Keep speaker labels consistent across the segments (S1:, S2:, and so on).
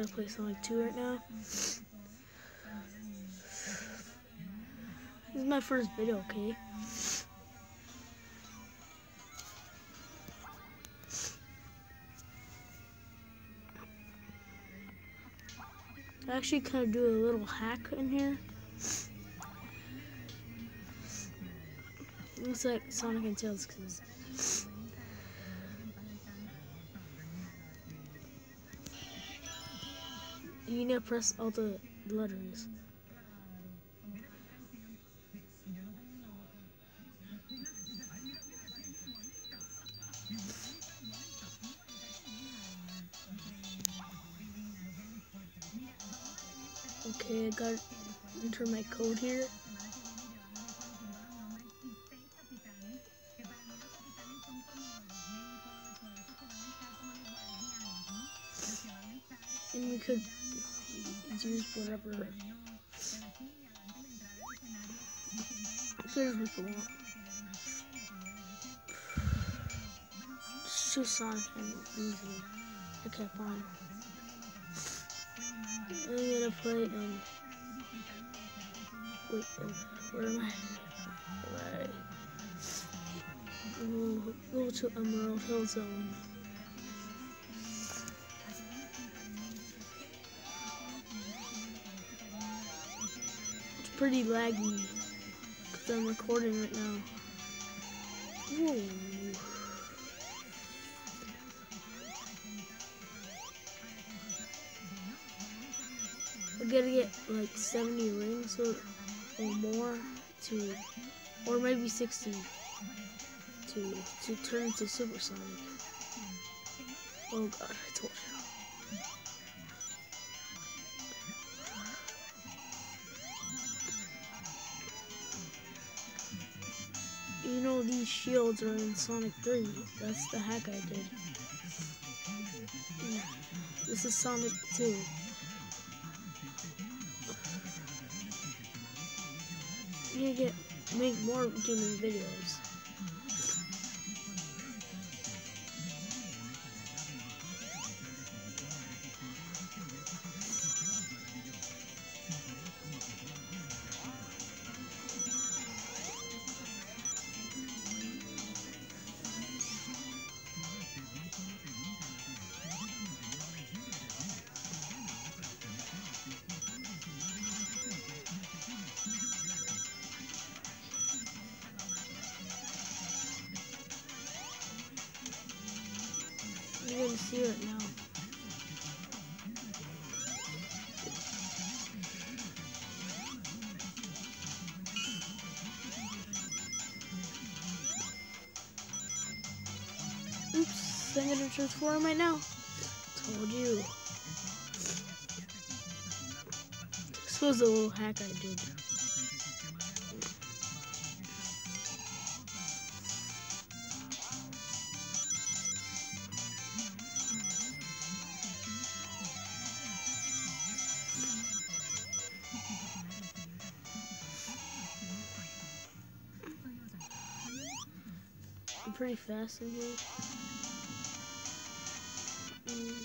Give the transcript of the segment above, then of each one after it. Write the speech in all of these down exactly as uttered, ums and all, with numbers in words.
S1: play Sonic two right now. This is my first video, okay? I actually kind of do a little hack in here. It looks like Sonic and Tails because you need to press all the letters. Okay, I got to enter my code here. And you could use whatever there's what you want. Just choose Sonic and easy. I can't find. I'm gonna play um wait, where am I? Right. We'll go to Emerald Hill Zone. It's pretty laggy because I'm recording right now. Whoa. I gotta get like seventy rings or, or more to, or maybe sixty to to turn into Super Sonic. Oh god, I told you. You know these shields are in Sonic three. That's the hack I did. Yeah. This is Sonic two. You need to get make more gaming videos. You're gonna see it now. Oops, I'm gonna transform right now. Told you. This was a little hack I did. I'm pretty fast in here. Mm.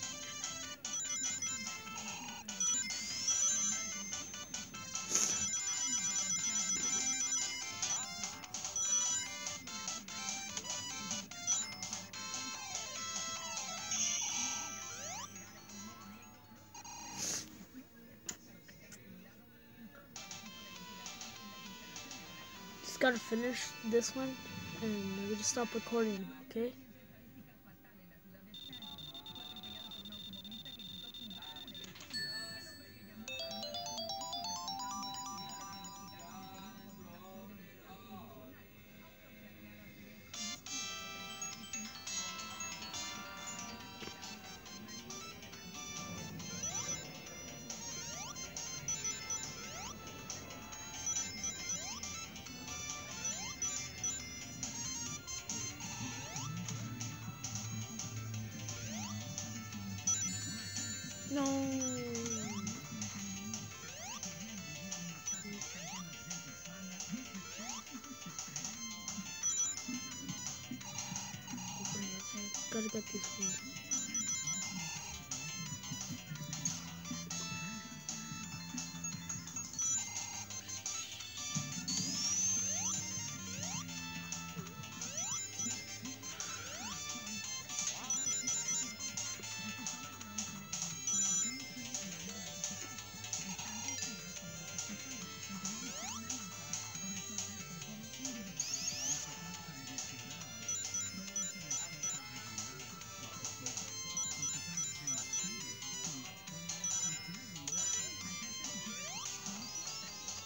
S1: Just gotta finish this one. And we're gonna stop recording, okay? No. Gotta get these ones.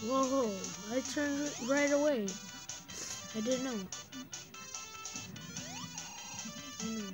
S1: Whoa, I turned right away. I didn't know. Mm.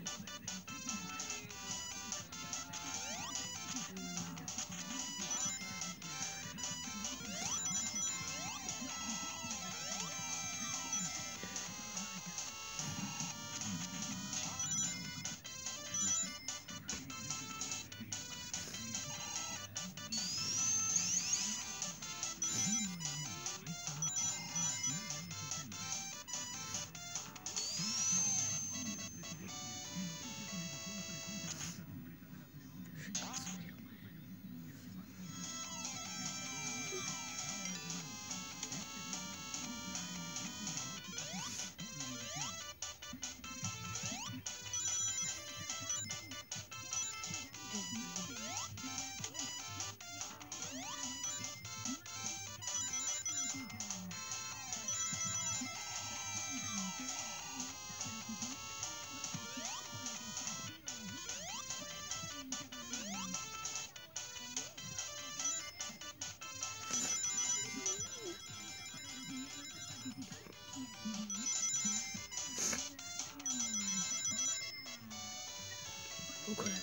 S1: Okay.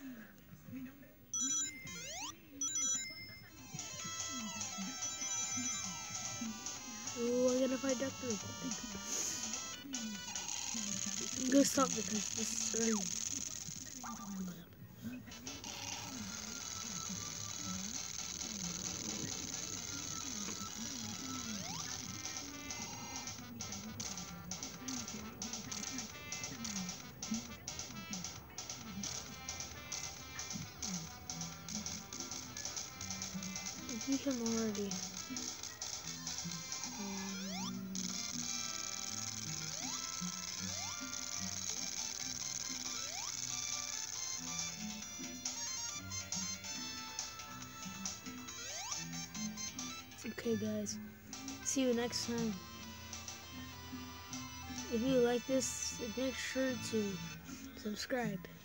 S1: Oh, I gotta find Doctor I'm gonna stop because this is early. I think I'm already. Okay, guys. See you next time. If you like this, make sure to subscribe.